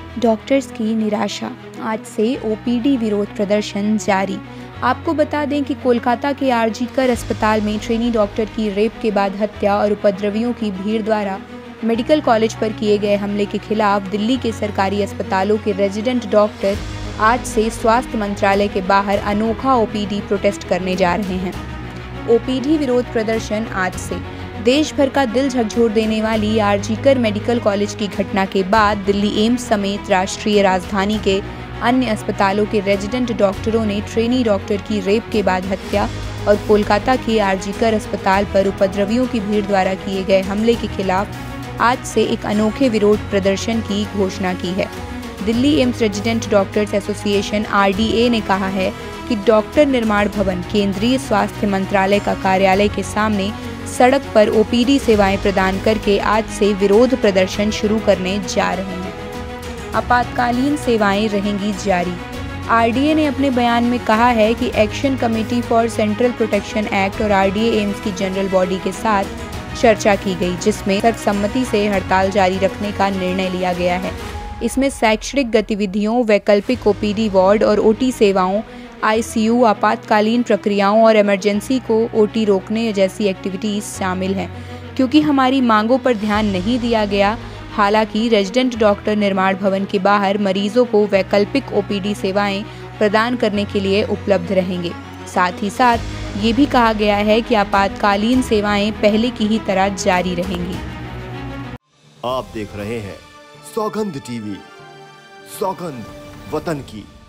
Doctors की निराशा, आज से ओपीडी विरोध प्रदर्शन जारी। आपको बता दें कि कोलकाता के आरजीकर अस्पताल में ट्रेनी डॉक्टर की रेप के बाद हत्या और उपद्रवियों की भीड़ द्वारा मेडिकल कॉलेज पर किए गए हमले के खिलाफ दिल्ली के सरकारी अस्पतालों के रेजिडेंट डॉक्टर आज से स्वास्थ्य मंत्रालय के बाहर अनोखा ओपीडी प्रोटेस्ट करने जा रहे हैं। ओपीडी विरोध प्रदर्शन आज से। देश भर का दिल झकझोर देने वाली आरजीकर मेडिकल कॉलेज की घटना के बाद दिल्ली एम्स समेत राष्ट्रीय राजधानी के अन्य अस्पतालों के रेजिडेंट डॉक्टरों ने ट्रेनी डॉक्टर की रेप के बाद हत्या और कोलकाता के आरजीकर अस्पताल पर उपद्रवियों की भीड़ द्वारा किए गए हमले के खिलाफ आज से एक अनोखे विरोध प्रदर्शन की घोषणा की है। Delhi AIIMS resident doctors association (RDA) ने कहा है कि डॉक्टर निर्माण भवन, केंद्रीय स्वास्थ्य मंत्रालय का कार्यालय के सामने सड़क पर ओपीडी सेवाएं प्रदान करके आज से विरोध प्रदर्शन शुरू करने जा रहे हैं। आपातकालीन सेवाएं रहेंगी जारी। RDA ने अपने बयान में कहा है कि action committee for central protection act और RDA एम्स की जनरल बॉडी के साथ चर्चा की गई, जिसमें सर्वसम्मति से हड़ताल जारी रखने का निर्णय लिया गया है। इसमें शैक्षणिक गतिविधियों, वैकल्पिक ओपीडी वार्ड और OT सेवाओं, ICU, आपातकालीन प्रक्रियाओं और इमरजेंसी को OT रोकने जैसी एक्टिविटीज शामिल हैं। क्योंकि हमारी मांगों पर ध्यान नहीं दिया गया, हालांकि रेजिडेंट डॉक्टर निर्माण भवन के बाहर मरीजों को वैकल्पिक ओपीडी सेवाएं प्रदान करने के लिए उपलब्ध रहेंगे। साथ ही साथ ये भी कहा गया है कि आपातकालीन सेवाएं पहले की ही तरह जारी रहेंगी। आप देख रहे हैं सौगंध टीवी, सौगंध वतन की।